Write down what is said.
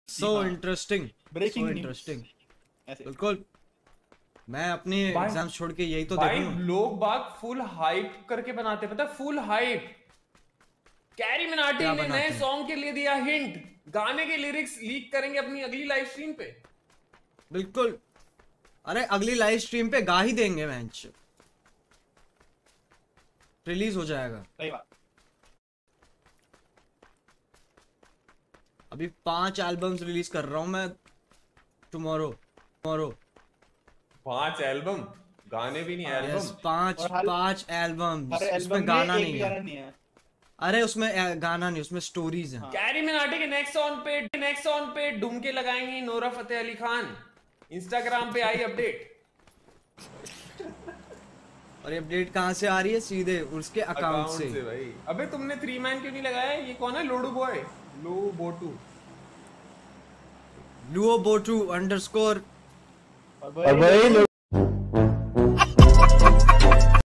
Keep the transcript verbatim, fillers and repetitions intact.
सो interesting, breaking so interesting. बिल्कुल, मैं अपनी एग्जाम छोड़ के यही तो देखूं। लोग बाग फुल हाइप करके बनाते, पता है, फुल हाइप। कैरी मिनाटी ने नए सॉन्ग के लिए दिया हिंट, गाने के लिरिक्स लीक करेंगे अपनी अगली लाइव स्ट्रीम पे। बिल्कुल, अरे अगली लाइव स्ट्रीम पे गा ही देंगे, मैच रिलीज हो जाएगा। सही बात। अभी पांच एल्बम्स रिलीज कर रहा हूं मैं टुमारो टुमारो। पांच एल्बम, गाने भी नहीं, एल्बम। यस, पांच पांच एल्बम्स, उसमें गाना नहीं है। नहीं है। अरे उसमें गाना नहीं, उसमें स्टोरीज हैं। कैरी मिनाटी के नेक्स्ट सॉन्ग पे नेक्स्ट सॉन्ग पे डुमके लगाएंगी नोरा फतेह अली खान। इंस्टाग्राम पे आई अपडेट। और ये अपडेट कहां से आ रही है? सीधे उसके अकाउंट से।, से भाई। अबे तुमने थ्री मैन क्यों नहीं लगाया? ये कौन है? लोडू बॉय, लो बोटू, लुओ बोटू अंडरस्कोर। और भाई